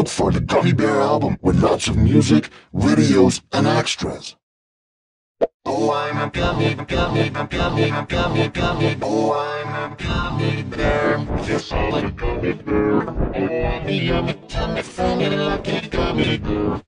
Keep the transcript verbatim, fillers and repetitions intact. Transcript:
Look for the Gummy Bear album with lots of music, videos, and extras. Oh, I'm a gummy, gummy, gummy, gummy, gummy. Oh, I'm a gummy bear. Yes, I'm a gummy bear. Oh, I'm a yummy, tummy, funny, lucky gummy bear.